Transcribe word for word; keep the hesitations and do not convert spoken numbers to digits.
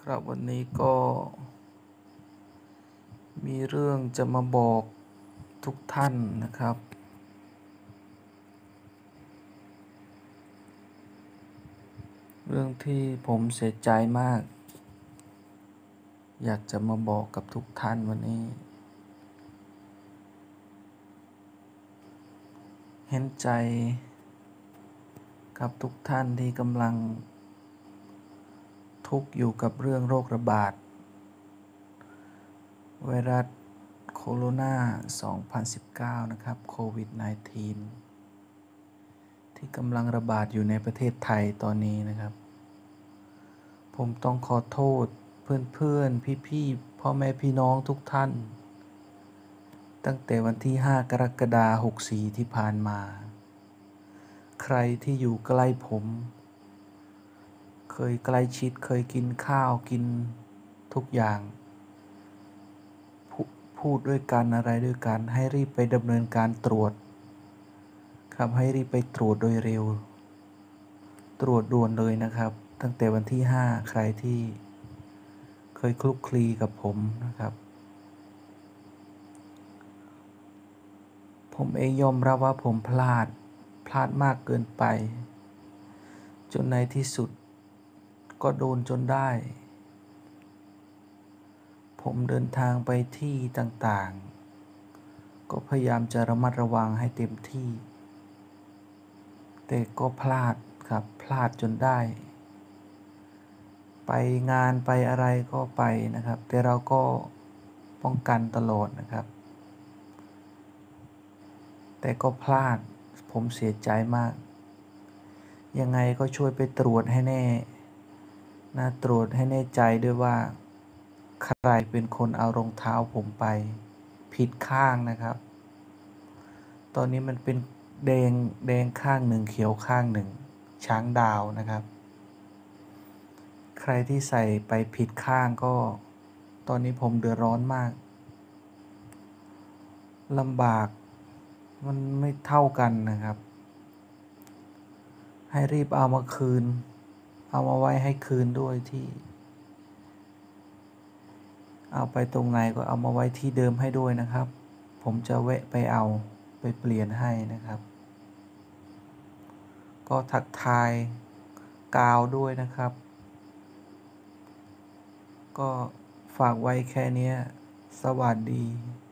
ครับวันนี้ก็มีเรื่องจะมาบอกทุกท่านนะครับ เรื่องที่ผมเสียใจมาก อยากจะมาบอกกับทุกท่านวันนี้ เห็นใจกับทุกท่านที่กำลังทุกข์อยู่กับเรื่องโรคระบาดไวรัสโคโรนา สองพันสิบเก้า นะครับโควิด สิบเก้า ที่กำลังระบาดอยู่ในประเทศไทยตอนนี้นะครับ ผมต้องขอโทษเพื่อนๆพี่ๆพ่อแม่พี่น้องทุกท่าน ตั้งแต่วันที่ ห้า กรกฎาคม หกสี่ ที่ผ่านมา ใครที่อยู่ใกล้ผม เคยใกล้ชิดเคยกินข้าวกินทุกอย่างพพูดด้วยกันอะไรด้วยกันให้รีบไปดำเนินการตรวจครับให้รีบไปตรวจโดยเร็ว ตรวจด่วนเลยนะครับตั้งแต่วันที่ ห้า ใครที่เคยคลุกคลีกับผมนะครับผมเองยอมรับว่าผมพลาดพลาดมากเกินไปจนในที่สุดก็โดนจนได้ผมเดินทางไปที่ต่างๆก็พยายามจะระมัดระวังให้เต็มที่แต่ก็พลาดครับพลาดจนได้ไปงานไปอะไรก็ไปนะครับแต่เราก็ป้องกันตลอดนะครับแต่ก็พลาดผมเสียใจมากยังไงก็ช่วยไปตรวจให้แน่นะตรวจให้แน่ใจด้วยว่าใครเป็นคนเอารองเท้าผมไปผิดข้างนะครับตอนนี้มันเป็นแดงแดงข้างหนึ่งเขียวข้างหนึ่งช้างดาวนะครับใครที่ใส่ไปผิดข้างก็ตอนนี้ผมเดือดร้อนมากลำบากมันไม่เท่ากันนะครับให้รีบเอามาคืนเอามาไว้ให้คืนด้วยที่เอาไปตรงไหนก็เอามาไว้ที่เดิมให้ด้วยนะครับผมจะแวะไปเอาไปเปลี่ยนให้นะครับก็ทักทายกาวด้วยนะครับก็ฝากไว้แค่นี้สวัสดี